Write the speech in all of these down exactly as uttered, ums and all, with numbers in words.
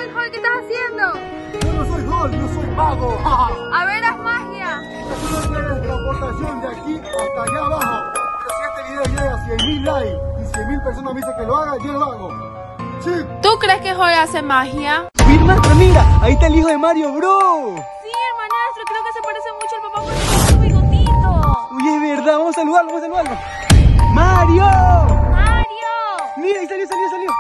tal, Hulk? ¿Qué estás haciendo? Yo no soy Hulk, yo soy mago. A ver, haz magia. Es una teletransportación de aquí hasta allá abajo. Si este video llega a cien mil likes y cien mil personas me dicen que lo haga, yo lo hago. Sí. ¿Tú crees que Hulk hace magia? Hermanastro, mira, ahí está el hijo de Mario Bros. Sí, hermanastro, creo que se parece mucho al papá porque tiene un bigotito. Uy, es verdad, vamos a saludarlo, vamos a saludarlo. ¡Mario! ¡Mario! Mira, ahí salió, salió, salió.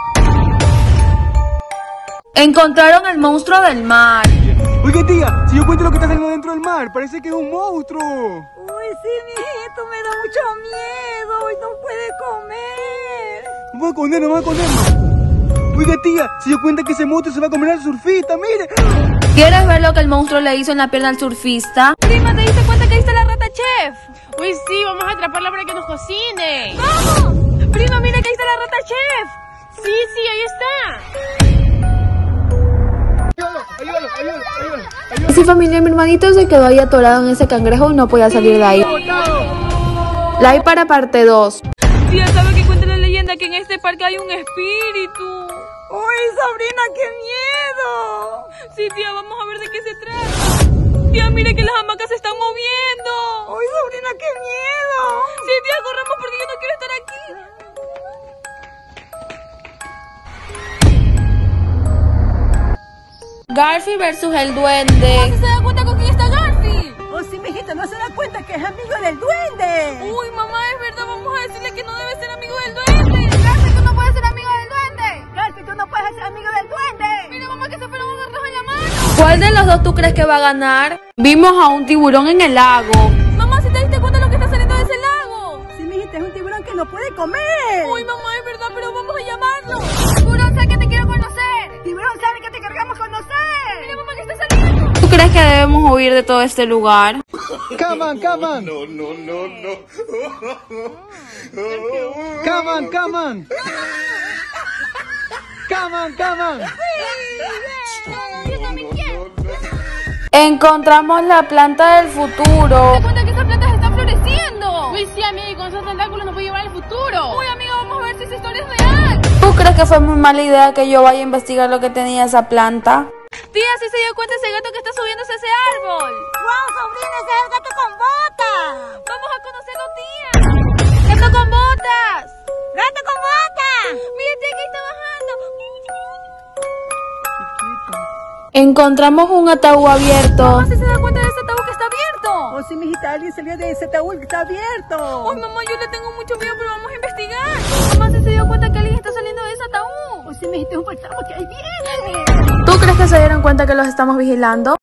Encontraron al monstruo del mar. Oye, tía, si yo cuento lo que está saliendo dentro del mar, parece que es un monstruo. Uy, sí, mijito, me da mucho miedo y no puede comer. Vamos a comernos, vamos a comernos. Oiga, tía, si yo cuenta que ese monstruo se va a comer al surfista, mire. ¿Quieres ver lo que el monstruo le hizo en la pierna al surfista? Prima, ¿te diste cuenta que ahí está la rata chef? Uy, sí, vamos a atraparla para que nos cocine. ¡Vamos! Prima, mira que ahí está la rata chef. Sí, sí, ahí está. Ayúdalo, ayúdalo, ayúdalo, ayúdalo. Sí, familia, mi hermanito se quedó ahí atorado en ese cangrejo y no podía salir de ahí. Like para parte dos. Tía, ¿sabe que cuenta la leyenda que en este parque hay un espíritu? Uy, sobrina, qué miedo. Sí, tía, vamos a ver de qué se trata. Tía, mire que las hamacas se están moviendo. Uy, sobrina, qué miedo. Sí, tía, corramos porque yo no quiero estar aquí. Garfield versus el duende. ¿Cómo se da cuenta con quién está Garfield? Oh, sí, mijita, no se da cuenta que es amigo del duende. Uy, mamá, es verdad, vamos a decirle que no debe ser amigo del duende. Garfield, tú no puedes ser amigo del duende. Garfield, tú no puedes ser amigo del duende. Mira, mamá, que se fueron agarrados en la mano. ¿Cuál de los dos tú crees que va a ganar? Vimos a un tiburón en el lago. Mamá, ¿si te diste cuenta de lo que está saliendo de ese lago? Sí, mijita, es un tiburón que no puede comer. Uy, mamá, es verdad, pero vamos a llamarlo. Tiburón, sé que te quiero conocer. Tiburón sabe que te queremos conocer. Mira, mamá, que está saliendo. ¿Tú crees que debemos huir de todo este lugar? Come on, come on. No, no, no, no. Come on, come on. Come on, come on. Encontramos la planta del futuro. ¿Te cuenta que esas plantas están floreciendo? Uy, sí, amiga, y con esos tentáculos nos puede llevar al futuro. Uy, amiga, vamos a ver si esa historia es real. ¿Tú crees que fue muy mala idea que yo vaya a investigar lo que tenía esa planta? Tía, ¿sí se dio cuenta ese gato que está subiéndose a ese árbol? ¡Wow, sobrina, ese es el gato con botas! Vamos a conocerlo, tía. ¡Gato con botas! ¡Gato con botas! Mira, tía, que está bajando. Encontramos un ataúd abierto. Mamá, ¿sí se da cuenta de ese ataúd que está abierto? Oh, sí, mijita, alguien salió de ese ataúd que está abierto. Ay, mamá, yo le tengo mucho miedo, pero vamos a investigar. Mamá, ¿sí se dio cuenta que alguien está saliendo de ese ataúd? Oh, sí, mijita, es un fantasma que ahí viene. ¿Tú crees que se dieron cuenta que los estamos vigilando?